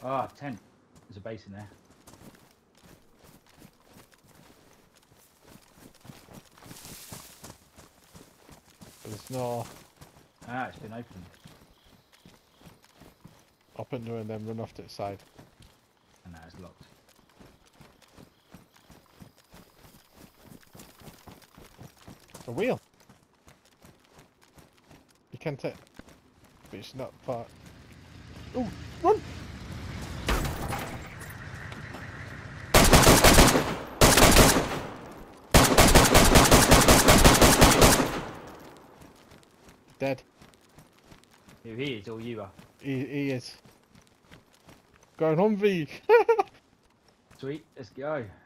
Ah, tent. There's a base in there. There's no Ah, it's been opened. open door and then run off to the side. And now it's locked. A wheel. You can take, but it's not part. Oh, run! Dead. Who he is or you are? He is. Going on V. Sweet, let's go.